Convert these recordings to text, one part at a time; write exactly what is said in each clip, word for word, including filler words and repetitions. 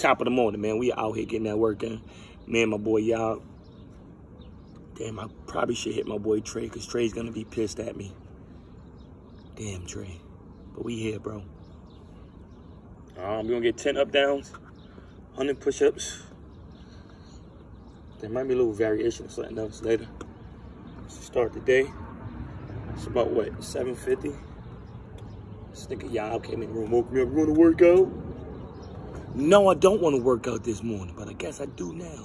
top of the morning, man. We out here getting that work in. Me and my boy, y'all. Damn, I probably should hit my boy Trey, because Trey's going to be pissed at me. Damn, Trey. But we here, bro. Um, we're going to get ten up-downs, one hundred push-ups. There might be a little variation or something else later. Let's start the day. It's about, what, seven fifty? This nigga y'all came in the room, woke me up, you want to work out? No, I don't want to work out this morning, but I guess I do now.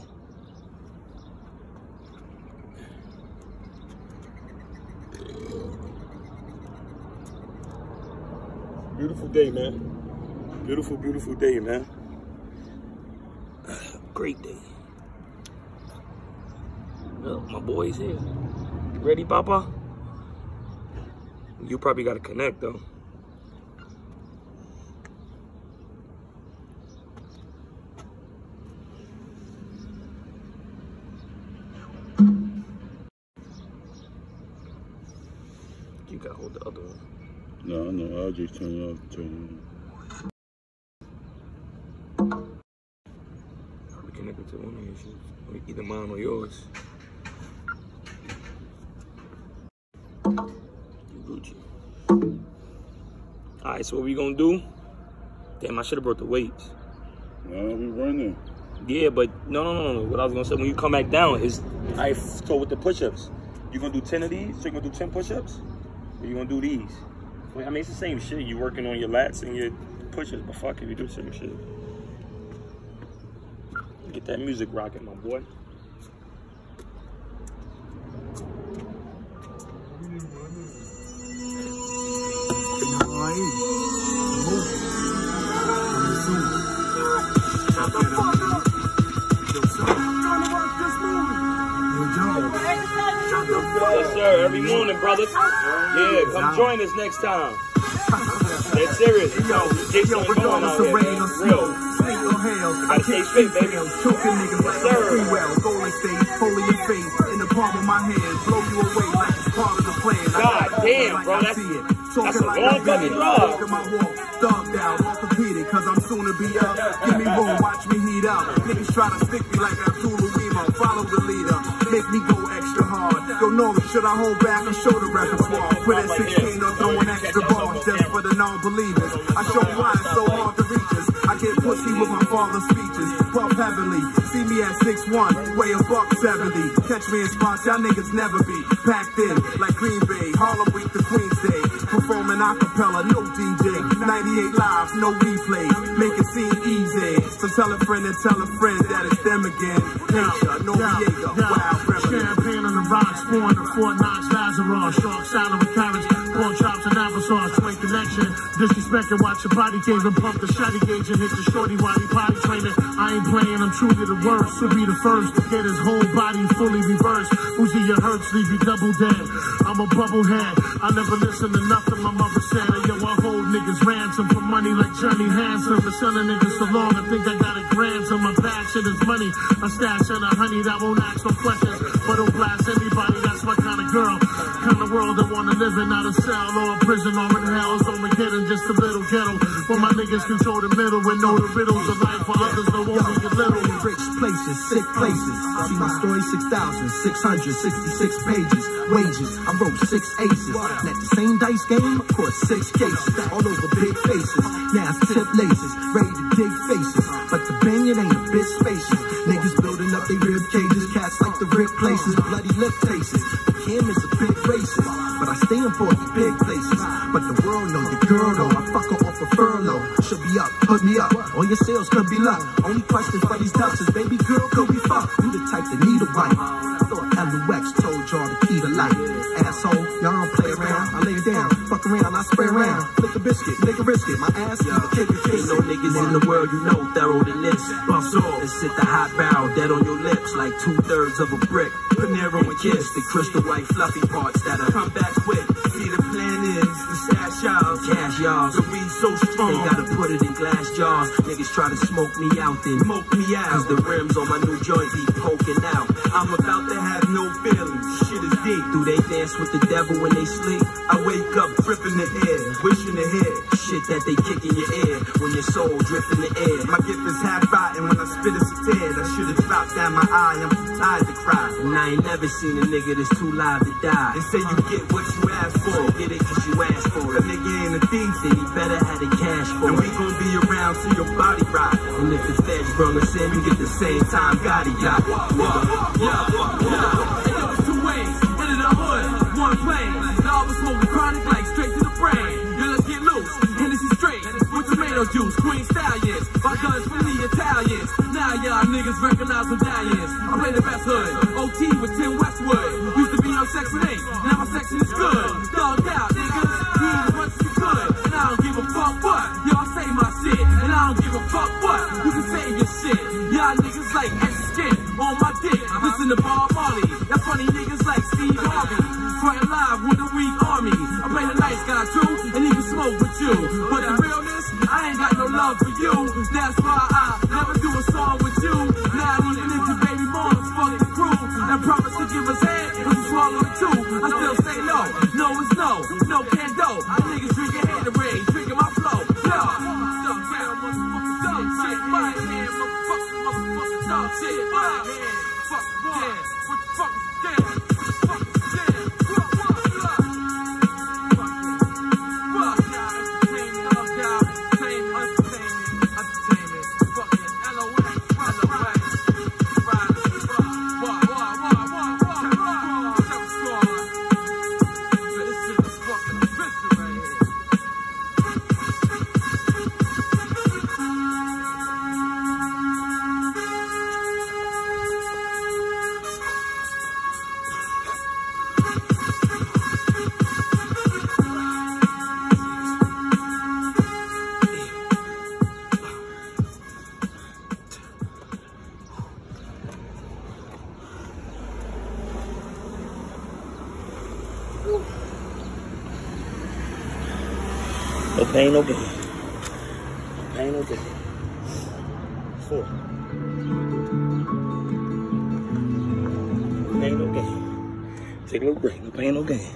Beautiful day, man. Beautiful, beautiful day, man. Great day. Oh, my boy's here. You ready, Papa? You probably got to connect, though. You got to hold the other one. No, no, I'll just turn it off, turn it on. Probably connected to one of your shoes. Either mine or yours. You Gucci. Alright, so what we gonna do? Damn, I should have brought the weights. No, we running. Yeah, but no, no, no, no. What I was gonna say, when you come back down, is I so with the push-ups, you gonna do ten of these? So you gonna do ten push-ups? Or you gonna do these? I mean, it's the same shit. You working on your lats and your push-ups, but fuck if you do the same shit. Get that music rocking, my boy. Yes, sir. Every morning, brother. Yeah, come join us next time. That's serious. Yo, get something going out here, man. Real. Gotta stay fit, baby. Yes, sir. God damn, bro. That's, that's a long fucking drive. Dog down, orthopedic, cause I'm soon to be up. Give me room, watch me heat up. Niggas try to stick me like Abdullah Wemo. Follow the leader, make me go extra hard. Yo, Norman, should I hold back or show the repertoire? Quit at sixteen or throwing extra balls just for the non-believers. I show why it's so hard to reach us. I get pussy with my father's speeches. Puff heavily, see me at six one, weigh a buck seventy. Catch me in spots y'all niggas never be. Packed in like Green Bay, Harlem Week to Queens Day. Performing acapella, no D J. ninety-eight live, no replay. Make it seem easy. So tell a friend and tell a friend that it's them again. Nature, no Diego, wild remedy. Champagne on the rocks, pouring the Fort Knox Lazarus. Shark salad with carrots, pork chops and applesauce. Twin connection, disrespect and watch your body cave and pump the shotty gauge and hit the shorty while he potty training. I ain't playing, I'm truly the worst. To be the first to get his whole body fully reversed. Uzi your hurt, sleepy double dead. I'm a bubblehead. I never listen to nothing my mother said. Yo, I hold niggas ransom for money like Johnny Hanson. For selling niggas so long, I think I got a grandson. My passion is money. I stash in a honey that won't ask no questions. But don't blast anybody, that's my kind of girl. Kind of world that wanna live in, not a cell or a prison or in hell. So I'm kidding, just a little ghetto. Where my niggas control the middle and know the riddles of life. For others, know only a little. Rich places, sick places. See my story, six thousand six hundred sixty-six pages. Wages, I wrote six aces. Let the same dice game, of course, six cases. All over big faces. Now it's tip laces, ready to dig faces. But the bang, it ain't a bit spacious. Niggas building up their rib cages. Cats like the rib places, bloody lip faces. Kim is a big racist, but I stay in for the big places. But the world know your girl though. I fuck her off a furlough. Should be up, put me up. All your sales could be luck. Only question for these ducks is, baby girl, could we fuck? You the type that need a wife. I thought L U X told y'all the key to life. Asshole, y'all don't play around. I lay it down, fuck around, I spray around. Flick a biscuit, make a risk it. My ass, y'all kick a kiss. No niggas in the world you know thorough than this. Bust off and sit the hot barrel dead on your lips like two thirds of a brick. Panero and kiss the crystal white fluffy parts that'll come back quick. See the plan is the stash y'all, cash y'all. So we so strong, they gotta put it in glass jars. Niggas try to smoke me out, then smoke me out. Cause the rims on my new joint be poking out. I'm about to have no feelings. Shit is deep. Do they dance with the devil when they sleep? I wake up dripping the air, wishing to hear shit that they kick in your ear when your soul drift in the air. My gift is half fire eye, I'm too tired to cry. And I ain't never seen a nigga that's too live to die. They say you get what you ask for, get it cause you ask for it. A nigga ain't a thief, then he better have the cash for it. And we gon' be around till your body rot. And if the feds bring us in, we get the same time Gotti got. Yeah, yeah, yeah. And there was two ways, into the hood, one plane. And all was smoking chronic like straight to the brain. Yeah, let's get loose, Hennessy straight, with tomato juice, Queen Stallions. My guns from the Italians. Now y'all niggas recognize medallions. I play the best hood, O T with Tim Westwood. Used to be on section eight, now my section is good. Dogged out, niggas, we eat as much as you could. And I don't give a fuck what, y'all say my shit. And I don't give a fuck what, you can save your shit. Y'all niggas like extra skin on my dick. Listen to Bob Marley, y'all funny niggas like Steve Harvey. Fighting live with a weak army. I play the nice guy too, and even smoke with you. But the realness, I ain't got no love for you. That's why I never do a song with you. Not even if your baby mama's fucking crew that promise to give us head, but you swallow it too. I still say no, no is no, no can do. I niggas drinking Haterade, drinking my flow. Yo, dumb down, motherfucking dumb shit, my hand, motherfucking, motherfucking dumb shit, my hand, fuck yeah, what the fuck is that? Fuck yeah, what, what, what? Fuck yeah, what? Entertainment, love down, entertainment, entertainment, entertainment, fucking L O X, L O X, riders, what, what, what, what, what, what, what, seven score. This shit is fucking official right here. No pain, no gain. No pain, no gain. Four. No pain, no gain. Take a little break. No pain, no gain.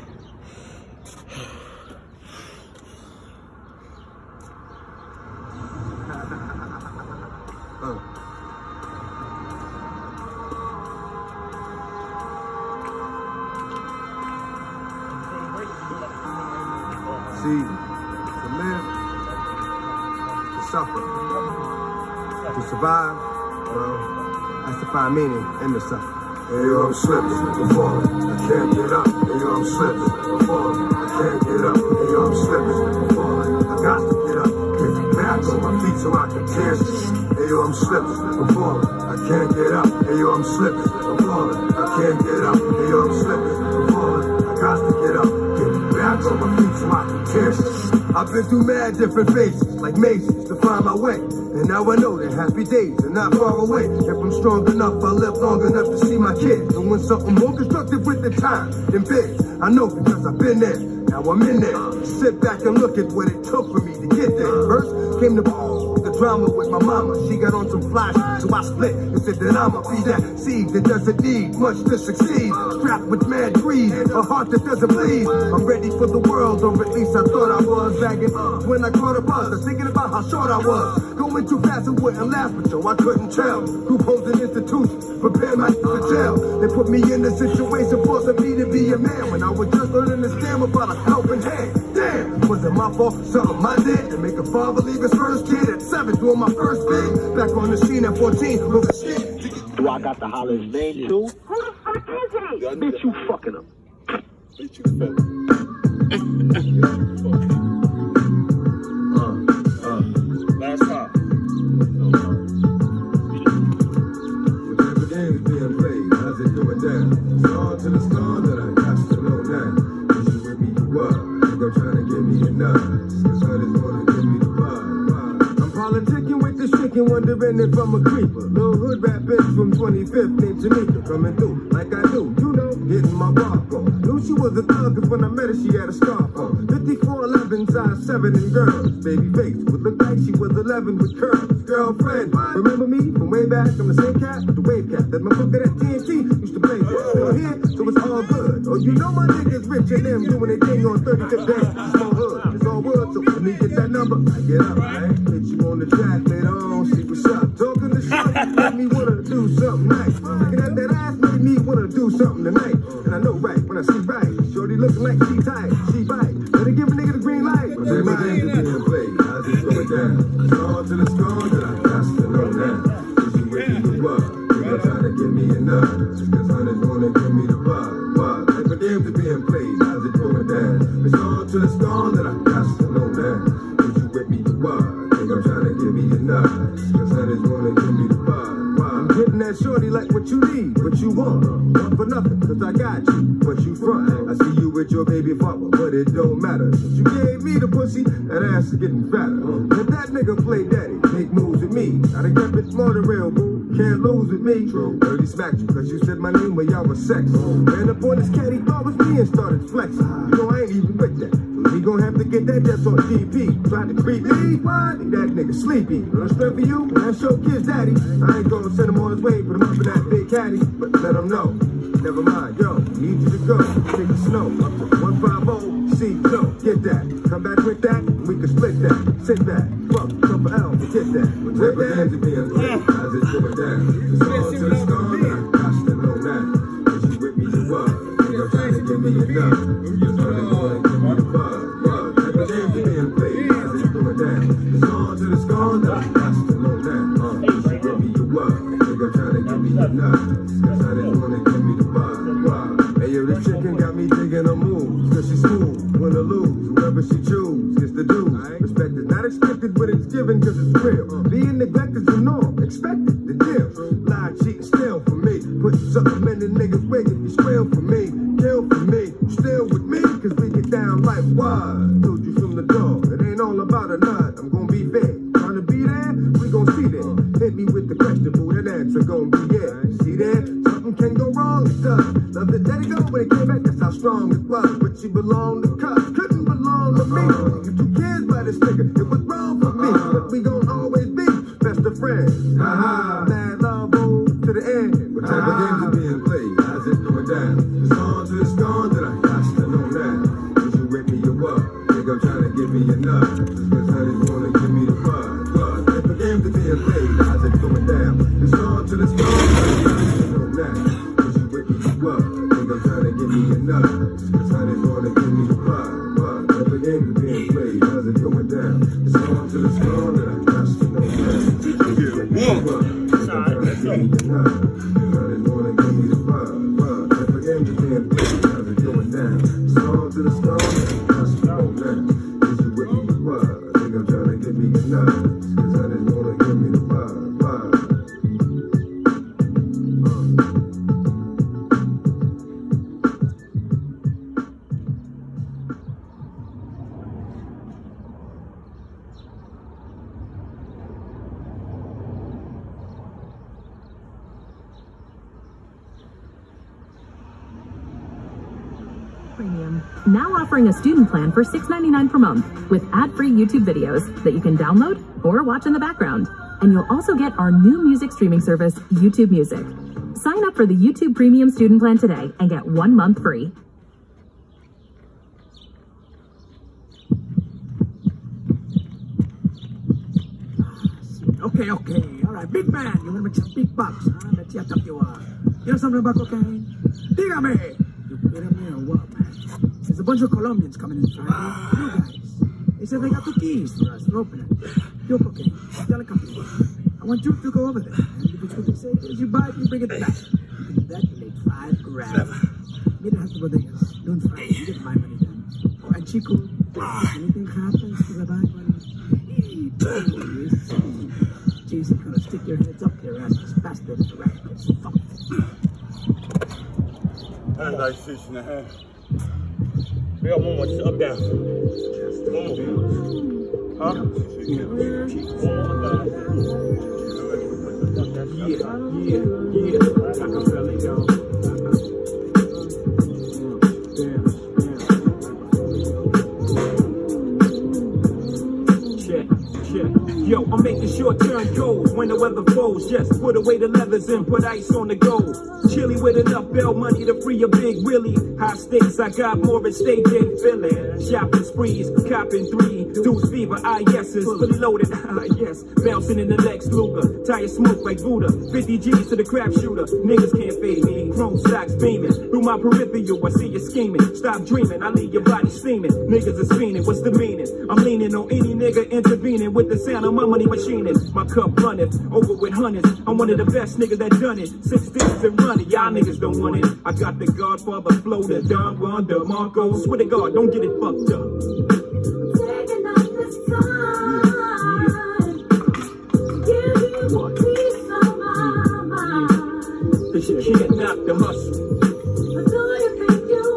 See, to live, to suffer, to survive, well, that's to find meaning in the suffering. Hey yo, I'm slipping, I'm falling, I can't get up. Hey yo, I'm slipping, I'm falling, I can't get up. Hey yo, I'm slipping, I'm falling, I got to get up. Get back on my feet so I can dance. Hey yo, I'm slipping, I'm falling, I can't get up. Hey yo, I'm slipping, I'm falling, I can't get up. Hey yo, I'm slipping, I'm falling, I got to get up. Get back on my feet so I can dance. I've been through mad different phases, like mazes, to find my way. And now I know that happy days are not far away. If I'm strong enough, I live long enough to see my kids. Doing something more constructive with the time than big. I know because I've been there, now I'm in there. Sit back and look at what it took for me to get there. First came the the drama with my mama. She got on some flash, so I split and said that I'ma be that seed that doesn't need much to succeed. Strapped with mad greed, a heart that doesn't bleed. I'm ready for the world, or at least I thought I was. Bagging up when I caught a buzz, I was thinking about how short I was. Going too fast and wouldn't last, but yo, I couldn't tell. Group homes and institutions prepared my for jail. They put me in a situation forcing me to be a man when I was just learning to stand about a helping hand. Damn, was it my fault? Something I did to make a father leave his first kid at seven, doing my first bid. Back on the scene at fourteen, with a shit. Do I got to holler his name too? Who the fuck is he? Bitch, you fucking him. Bitch, you fucking Uh, uh, last time. Whatever game's being played, how's it going down? Star to the star that I got to know now. This is with me, you are. Think I'm trying to give me a nod. This one is gonna give me the vibe. I'm politicking with the chicken, wondering if I'm a creeper. Little hood rap bitch from twenty-fifth named Jamaica, coming through like I do, you know, getting my bark on. Knew she was a thug, cause when I met her, she had a scarf on. fifty-four eleven, size seven and girls. Baby face would look like she was eleven with curls. Girlfriend, remember me from way back? I'm the same cat with the wave cap that my booker at T N T used to play with. Still here, so it's all good. Oh, you know my niggas rich and them doing their thing on thirty-fifth day. Small hood, it's all wood, so let me get that number. I get up, right? Hit you on the track later on, see what's up. Talking to shit, make me wanna do something nice. do something tonight. And I know right when I see right. Shorty looking like she tight, she bite. Better give a nigga the green light. But every game's being played, how's it going down? Strong to the strong, that I got to know now. Is you with me the what? Nigga trying to give me a nut. Just cause honey's wanna give me the what? What? Every game's being played, how's it going down? It's strong to the strong, that I got to know now. Is you with me the what? Nigga trying to give me a nut. Just cause honey's wanna give me the what? I'm getting that shorty like what you need, what you want. Want for nothing, cause I got you, but you front. I see you with your baby father, but it don't matter. Since you gave me the pussy, that ass is getting fatter. Let that nigga play daddy, make moves with me. I done kept it more than real, boo. Can't lose with me. Dirty smacked you, cause you said my name when y'all was sex. Ran up on this cat, he thought was me and started flexing. You know I ain't even with that. We gon' have to get that just on G P. Trying to creep me? What? That nigga sleepy. On the strength for you, that's your kid's daddy. I ain't gonna send him on his way, put him up in that big caddy. But let him know. Never mind, yo, need you to go. Take the snow up to one five oh, C, no, get that. Come back with that, we can split that. Sit back, fuck, come for L, get that. With that, hands are being played, how's it going down? It's all to the storm, I got to know that. Is you with me to what? Nigga trying to give me enough. Just wanna go and give me the bug, bug. Every game's being played, how's it going down? It's all to the storm, I got to know that. Uh, is you with me to what? Nigga trying to give me enough. Cause I didn't wanna give me the bug, bug. Hey yo, this chicken got me digging her moves. Cause she's smooth, win or lose, whoever she choose gets the dues. Respect is not expected, but it's given cause it's real. Being neglected is the norm, expected the deal. Lie, cheat, and steal from me. Put something in the nigga's way if you squeal for me. Kill for me, still with me, cause we get down like what? Told you from the door, it ain't all about a nut. I'm gonna be fair, trying to be there, we gon' see that. Hit me with the question, boo, that answer gon' be yeah. See that? Something can go wrong, it does. Love it, let it go when it came back, that's how strong it was. But she belonged to cuss, couldn't belong to me. You two kids by this nigga, it was wrong for me. But we gon' always be best of friends. Ha-ha, mad love, boo, to the end. What type of games are being played? How's it going down? It's on to the storm that I got to know now. Is you with me or what? Nigga trying to give me a nut. Just cause honey's wanna give me the bug, bug. Type of games are being played, how's it going down? It's on to the storm that I got to know now. Is you with me or what? Nigga trying to give me a nut. Just cause honey's wanna give me the bug, bug. Type of games are being played, how's it going down? It's on to the storm that I got to know now. Is you with me or what? Nigga trying to give me a nut. Honey's wanna give me the bug, bug. Type of games are being played, how's it going down? It's on to the storm that I got to know now. Is you with me or what? Nigga trying to give me a nut. Cause honey's wanna give me the bug, bug. Premium. Now offering a student plan for six ninety-nine per month with ad-free YouTube videos that you can download or watch in the background. And you'll also get our new music streaming service, YouTube Music. Sign up for the YouTube Premium student plan today and get one month free. Okay, okay, all right, big man, you wanna make some big bucks, huh? Let's see how tough you are. You know something about cocaine? Dígame! You pídame or what, man? There's a bunch of Colombians coming in Friday. You guys. They said they got two keys for us to open it. Your cocaine. Tell a company. I want you to go over there. And if it's what they say, as you buy it, you bring it back. You do that, you make five grand. Meet at the bodegas. Noon Friday. You get my money then. Oh, and Chico, if anything happens to the bag money, Jeez, you're gonna stick your heads up your ass as fast as the rat gets fucked. That's like six and a half. We got one more up down. One more. Huh? Yeah, yeah, yeah. Rockefeller, yo. Yo, I'm making short-term goals. when the weather falls. Just put away the leathers and put ice on the gold. Chilly with enough bail money to free a big Willie. High stakes, I got more at stake than Philly. Shopping sprees, copping three. Deuce fever, I yeses, fully loaded, ah yes. Bouncing in the Lex Luger, tire smoke like Buddha. fifty G's to the crap shooter, niggas can't fade me. Chrome stocks beaming, through my peripheral, I see you scheming. Stop dreaming, I leave your body steaming. Niggas is fiending, what's the meaning? I'm leaning on any nigga intervening with the sound of my money machining. My cup running, over with hundreds. I'm one of the best niggas that done it. Six digits and running, y'all niggas don't want it. I got the Godfather flow, the Don Juan, the Marco. Swear to God, don't get it fucked up. Taking off the sun, give you a piece of my mind. Cause you can't knock the hustle. But do you think you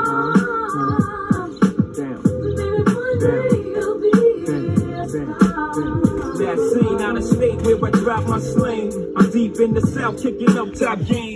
want? Damn. Baby, one day you'll be here. That scene out of state where I drop my sling. I'm deep in the south, kicking up top game.